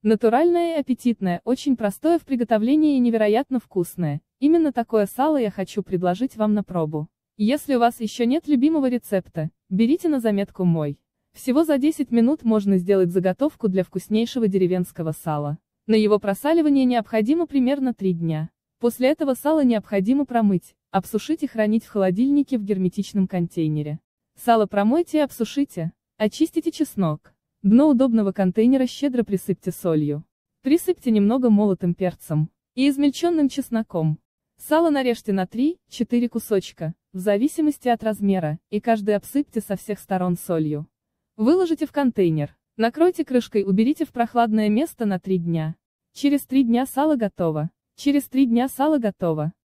Натуральное и аппетитное, очень простое в приготовлении и невероятно вкусное. Именно такое сало я хочу предложить вам на пробу. Если у вас еще нет любимого рецепта, берите на заметку мой. Всего за 10 минут можно сделать заготовку для вкуснейшего деревенского сала. На его просаливание необходимо примерно 3 дня. После этого сало необходимо промыть, обсушить и хранить в холодильнике в герметичном контейнере. Сало промойте и обсушите. Очистите чеснок. Дно удобного контейнера щедро присыпьте солью. Присыпьте немного молотым перцем и измельченным чесноком. Сало нарежьте на 3-4 кусочка, в зависимости от размера, и каждый обсыпьте со всех сторон солью. Выложите в контейнер. Накройте крышкой, уберите в прохладное место на 3 дня. Через 3 дня сало готово. Через 3 дня сало готово.